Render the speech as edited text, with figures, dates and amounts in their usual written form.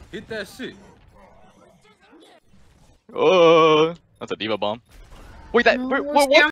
Hit that shit. Oh, that's a diva bomb. Wait, that. No, What?